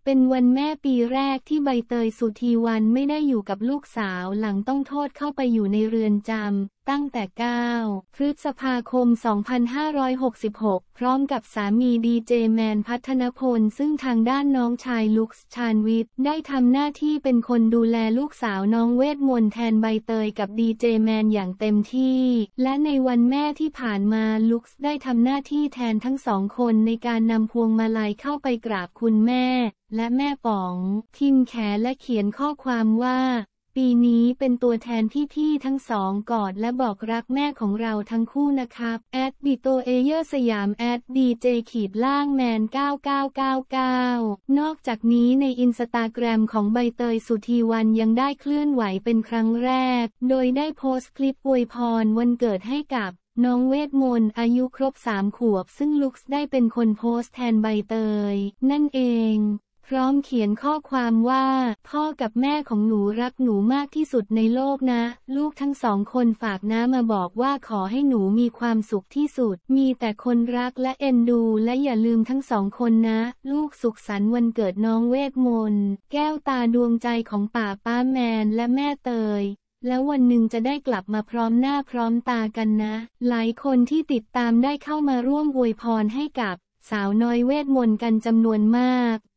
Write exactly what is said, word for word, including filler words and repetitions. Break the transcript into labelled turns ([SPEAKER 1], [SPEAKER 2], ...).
[SPEAKER 1] เป็นวันแม่ปีแรกที่ใบเตยสุธีวรรณไม่ได้อยู่กับลูกสาวหลังต้องโทษเข้าไปอยู่ในเรือนจำตั้งแต่ เก้า พฤษภาคม สองพันห้าร้อยหกสิบหก พร้อมกับสามีดีเจแมนพัฒนพลซึ่งทางด้านน้องชายลุคส์ชาญวิทย์ได้ทำหน้าที่เป็นคนดูแลลูกสาวน้องเวทมนต์แทนใบเตยกับดีเจแมนอย่างเต็มที่และในวันแม่ที่ผ่านมาลุคส์ได้ทำหน้าที่แทนทั้งสองคนในการนำพวงมาลัยเข้าไปกราบคุณแม่และแม่ป๋องพิมพ์แขและเขียนข้อความว่าปีนี้เป็นตัวแทนพี่ๆทั้งสองกอดและบอกรักแม่ของเราทั้งคู่นะครับแอดบิโตเอเยอร์สยามแอดดีเจขีดล่างแมนเก้าเก้าเก้าเก้านอกจากนี้ในอินสตาแกรมของใบเตยสุธีวรรณยังได้เคลื่อนไหวเป็นครั้งแรกโดยได้โพสต์คลิปอวยพรวันเกิดให้กับน้องเวทมนต์อายุครบสามขวบซึ่งลุคส์ได้เป็นคนโพสต์แทนใบเตยนั่นเองพร้อมเขียนข้อความว่าพ่อกับแม่ของหนูรักหนูมากที่สุดในโลกนะลูกทั้งสองคนฝากน้ามาบอกว่าขอให้หนูมีความสุขที่สุดมีแต่คนรักและเอ็นดูและอย่าลืมทั้งสองคนนะลูกสุขสันต์วันเกิดน้องเวทมนต์แก้วตาดวงใจของป่าป้าแมนและแม่เตยแล้ววันหนึ่งจะได้กลับมาพร้อมหน้าพร้อมตากันนะหลายคนที่ติดตามได้เข้ามาร่วมอวยพรให้กับสาวน้อยเวทมนต์กันจำนวนมาก